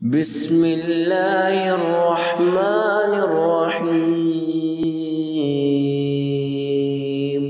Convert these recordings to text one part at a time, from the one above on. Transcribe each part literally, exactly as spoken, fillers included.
بسم اللہ الرحمن الرحیم۔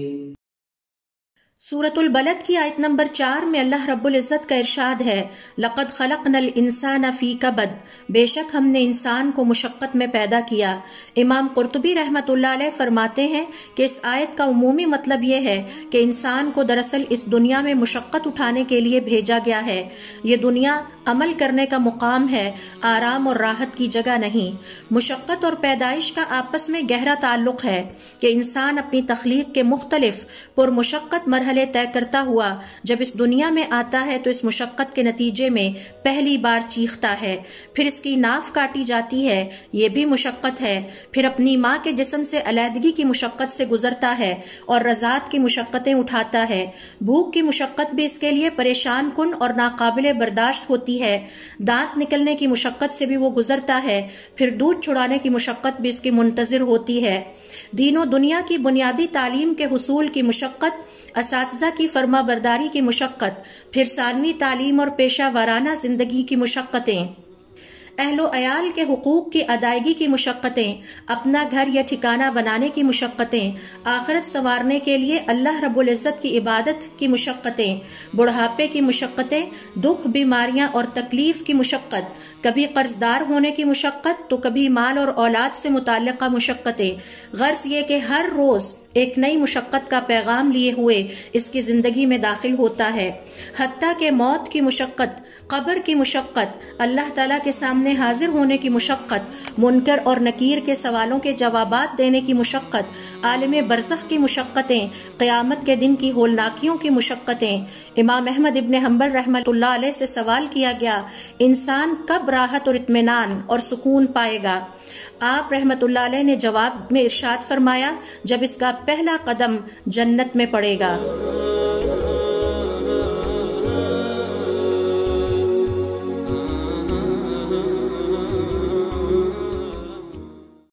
سورۃ البلد کی آیت نمبر چار میں اللہ رب العزت کا ارشاد ہے، لَقَدْ خَلَقْنَا الْإِنسَانَ فِي كَبَدٍ، بے شک ہم نے انسان کو مشقت میں پیدا کیا۔ امام قرطبی رحمۃ اللہ علیہ فرماتے ہیں کہ اس آیت کا عمومی مطلب یہ ہے کہ انسان کو دراصل اس دنیا میں مشقت اٹھانے کے لیے بھیجا گیا ہے۔ یہ دنیا عمل کرنے کا مقام ہے، آرام اور راحت کی جگہ نہیں۔ مشقت اور پیدائش کا آپس میں گہرا تعلق ہے کہ انسان اپنی تخلیق کے مختلف پرمشقت مرحلے طے کرتا ہوا جب اس دنیا میں آتا ہے تو اس مشقت کے نتیجے میں پہلی بار چیختا ہے، پھر اس کی ناف کاٹی جاتی ہے، یہ بھی مشقت ہے، پھر اپنی ماں کے جسم سے علیحدگی کی مشقت سے گزرتا ہے اور رضاعت کی مشقتیں اٹھاتا ہے۔ بھوک کی مشقت بھی اس کے لیے پریشان کن اور ناقابل برداشت ہوتی ہے، دانت نکلنے کی مشقت سے بھی وہ گزرتا ہے، پھر دودھ چھڑانے کی مشقت بھی اس کی منتظر ہوتی ہے۔ دین و دنیا کی بنیادی تعلیم کے حصول کی مشقت، اساتذہ کی فرما برداری کی مشقت، پھر ثانوی تعلیم اور پیشہ ورانہ زندگی کی مشقتیں، اہل و عیال کے حقوق کی ادائیگی کی مشقتیں، اپنا گھر یا ٹھکانہ بنانے کی مشقتیں، آخرت سنوارنے کے لیے اللہ رب العزت کی عبادت کی مشقتیں، بڑھاپے کی مشقتیں، دکھ بیماریاں اور تکلیف کی مشقت، کبھی قرض دار ہونے کی مشقت تو کبھی مال اور اولاد سے متعلقہ مشقتیں۔ غرض یہ کہ ہر روز ایک نئی مشقت کا پیغام لیے ہوئے اس کی زندگی میں داخل ہوتا ہے، حتیٰ کہ موت کی مشقت، قبر کی مشقت، اللہ تعالیٰ کے سامنے حاضر ہونے کی مشقت، منکر اور نکیر کے سوالوں کے جوابات دینے کی مشقت، عالم برزخ کی مشقتیں، قیامت کے دن کی ہولناکیوں کی مشقتیں۔ امام احمد ابن حنبل رحمۃ اللہ علیہ سے سوال کیا گیا، انسان کب راحت اور اطمینان اور سکون پائے گا؟ آپ رحمۃ اللہ علیہ نے جواب میں ارشاد فرمایا، جب اس کا پہلا قدم جنت میں پڑے گا۔